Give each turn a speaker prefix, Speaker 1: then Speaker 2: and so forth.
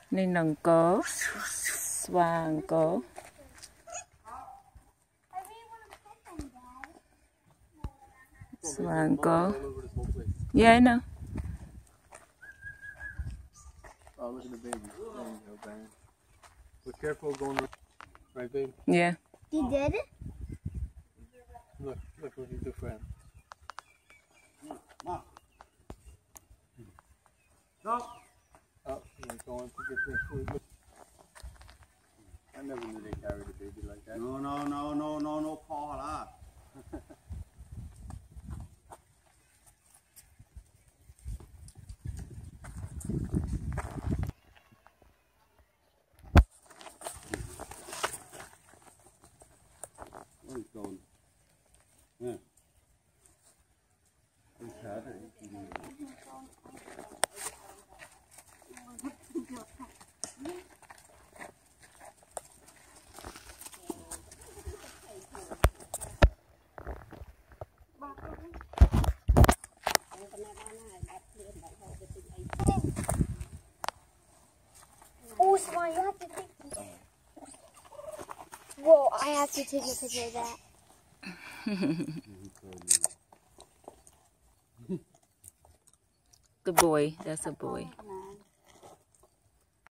Speaker 1: Này nằng có Vàng có Vàng có Yeah, I know.
Speaker 2: Oh, look at the baby. There you go, Ben. Be careful going right, baby.
Speaker 1: Yeah.
Speaker 3: You did it?
Speaker 2: Look what he did for him.
Speaker 4: Mom.
Speaker 2: No. Oh, he's going to get their food. Look. I never knew they carried a baby like that.
Speaker 4: No, Paula. Where's he going? Yeah. He's had it.
Speaker 3: Oh, Simon, you have to take this. Whoa, I have to take a picture of that.
Speaker 1: The boy. That's a boy.